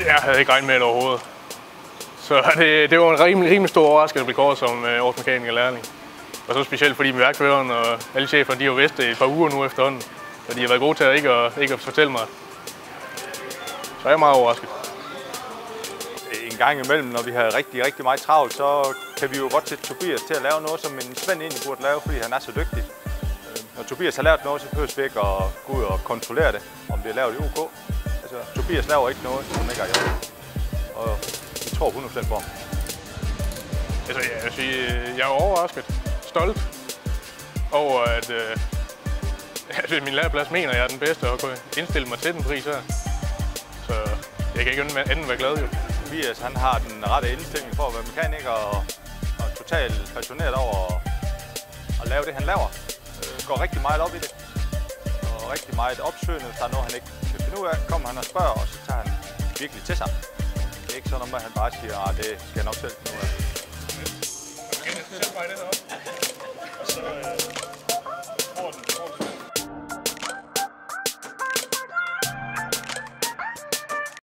Jeg havde ikke regnet med det overhovedet. Så det var en rimelig stor overraskelse at blive kåret som årets mekanikerlærling. Og så specielt fordi værkføreren og alle cheferne, de har vidst det et par uger nu efterhånden. Og de har været gode til at ikke at fortælle mig. Så jeg er meget overrasket. En gang imellem, når vi har rigtig meget travlt, så kan vi jo godt sætte Tobias til at lave noget, som en Svend egentlig burde lave, fordi han er så dygtig. Når Tobias har lavet noget, så behøver vi ikke at gå ud og kontrollere det, om det er lavet i OK. Altså, Tobias laver ikke noget, som ikke har gjort. Og vi tror 100% på ham. Altså, jeg vil sige, jeg er overrasket, stolt over, at min læreplads mener, jeg er den bedste og kunne indstille mig til den pris her. Så jeg kan ikke andet være glad jo. Tobias, han har den rette indstilling for at være mekaniker og totalt passioneret over at lave det, han laver. Går rigtig meget op i det. Og rigtig meget opsøgende. Hvis der er noget, han ikke kan finde ud af, kommer han og spørger, og så tager han virkelig til sig. Det er ikke sådan noget med, at han bare siger, at det skal jeg nok selv finde ud af.